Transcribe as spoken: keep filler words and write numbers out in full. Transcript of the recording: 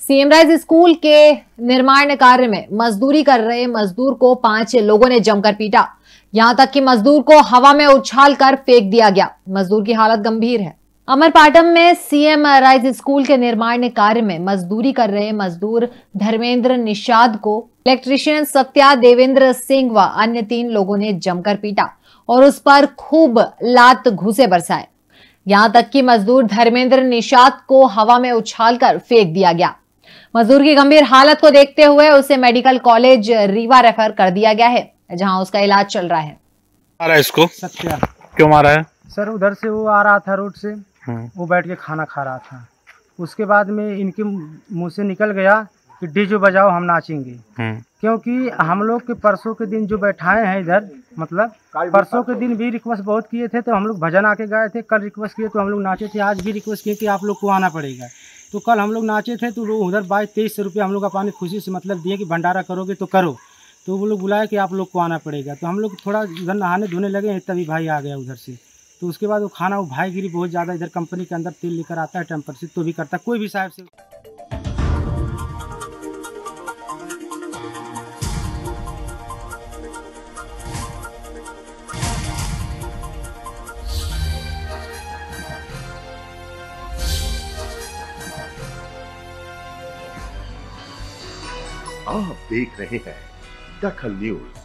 CM rise school के निर्माण कार्य में मजदूरी कर रहे मजदूर को पांच लोगों ने जमकर पीटा। यहां तक कि मजदूर को हवा में उछाल कर फेंक दिया गया। मजदूर की हालत गंभीर है। अमरपाटन में सीएम राइज स्कूल के निर्माण कार्य में मजदूरी कर रहे मजदूर धर्मेंद्र निषाद को इलेक्ट्रीशियन सत्या देवेंद्र सिंह व अन्य तीन लोगों ने जमकर पीटा और उस पर खूब लात घूंसे बरसाए। यहां तक कि मजदूर धर्मेंद्र निषाद को हवा में उछालकर फेंक दिया गया। मजदूर की गंभीर हालत को देखते हुए उसे मेडिकल कॉलेज रीवा रेफर कर दिया गया है, जहां उसका इलाज चल रहा है। मारा इसको? सत्या। क्यों मारा है? सर उधर से वो आ रहा था रोड से, वो बैठ के खाना खा रहा था। उसके बाद में इनके मुंह से निकल गया कि डीजे बजाओ हम नाचेंगे, क्योंकि हम लोग के परसों के दिन जो बैठाए हैं इधर, मतलब परसों के दिन भी रिक्वेस्ट बहुत किए थे, तो हम लोग भजन आके गए थे। कल रिक्वेस्ट किए तो हम लोग नाचे थे, आज भी रिक्वेस्ट किए कि आप लोग को आना पड़ेगा। तो कल हम लोग नाचे थे तो उधर बाईस तेईस सौ रुपये हम लोग अपनी खुशी से मतलब दिए कि भंडारा करोगे तो करो। तो वो लोग बुलाए कि आप लोग को आना पड़ेगा। तो हम लोग थोड़ा उधर नहाने धोने लगे, तभी भाई आ गया उधर से। तो उसके बाद वो खाना वो भाईगिरी बहुत ज़्यादा, इधर कंपनी के अंदर तेल लेकर आता है टेम्पर से, तो भी करता कोई भी साहब से। आप देख रहे हैं दखल न्यूज।